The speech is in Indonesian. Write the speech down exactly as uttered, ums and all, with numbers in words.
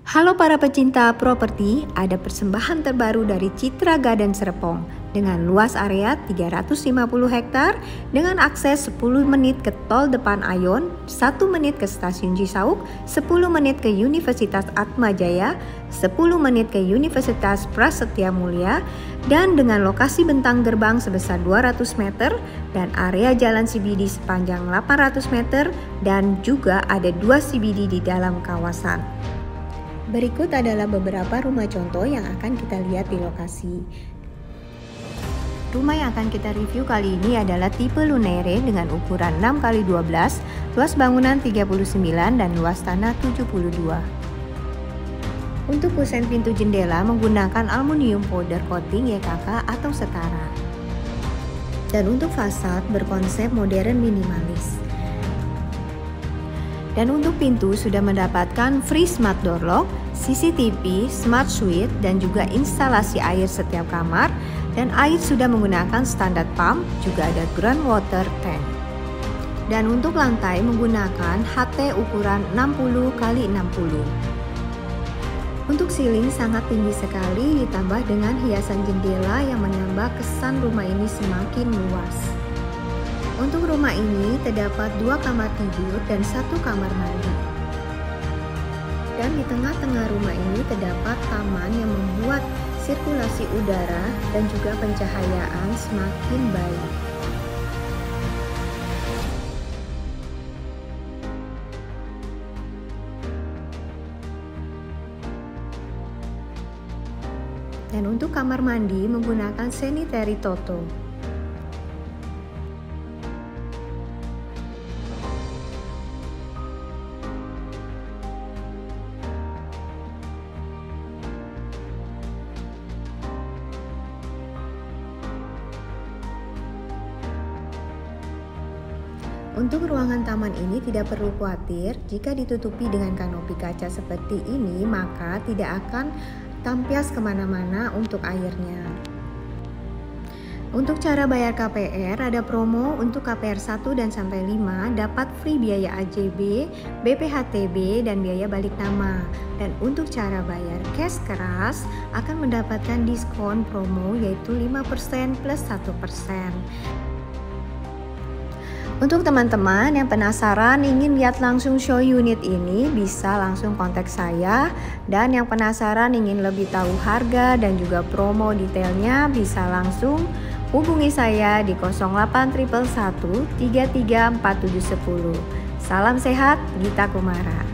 Halo para pecinta properti, ada persembahan terbaru dari Citra Garden Serpong dengan luas area tiga ratus lima puluh hektar dengan akses sepuluh menit ke tol depan Ayon, satu menit ke stasiun Cisauk, sepuluh menit ke Universitas Atmajaya, sepuluh menit ke Universitas Prasetya Mulia, dan dengan lokasi bentang gerbang sebesar dua ratus meter dan area jalan C B D sepanjang delapan ratus meter dan juga ada dua C B D di dalam kawasan. Berikut adalah beberapa rumah contoh yang akan kita lihat di lokasi. Rumah yang akan kita review kali ini adalah tipe Lunere dengan ukuran enam kali dua belas, luas bangunan tiga puluh sembilan dan luas tanah tujuh puluh dua. Untuk kusen pintu jendela menggunakan aluminium powder coating Y K K atau setara. Dan untuk fasad berkonsep modern minimalis. Dan untuk pintu sudah mendapatkan free smart door lock, C C T V, smart switch, dan juga instalasi air setiap kamar. Dan air sudah menggunakan standar pump, juga ada groundwater tank. Dan untuk lantai menggunakan H T ukuran enam puluh kali enam puluh. Untuk ceiling sangat tinggi sekali ditambah dengan hiasan jendela yang menambah kesan rumah ini semakin luas. Untuk rumah ini terdapat dua kamar tidur dan satu kamar mandi. Dan di tengah-tengah rumah ini terdapat taman yang membuat sirkulasi udara dan juga pencahayaan semakin baik. Dan untuk kamar mandi menggunakan sanitary toto. Untuk ruangan taman ini tidak perlu khawatir, jika ditutupi dengan kanopi kaca seperti ini maka tidak akan tampias kemana-mana untuk airnya. Untuk cara bayar K P R ada promo untuk K P R satu dan sampai lima dapat free biaya A J B, B P H T B, dan biaya balik nama. Dan untuk cara bayar cash keras akan mendapatkan diskon promo yaitu lima persen plus satu persen. Untuk teman-teman yang penasaran ingin lihat langsung show unit ini bisa langsung kontak saya, dan yang penasaran ingin lebih tahu harga dan juga promo detailnya bisa langsung hubungi saya di nol delapan satu satu satu tiga tiga empat tujuh satu nol. Salam sehat, Gita Kumara.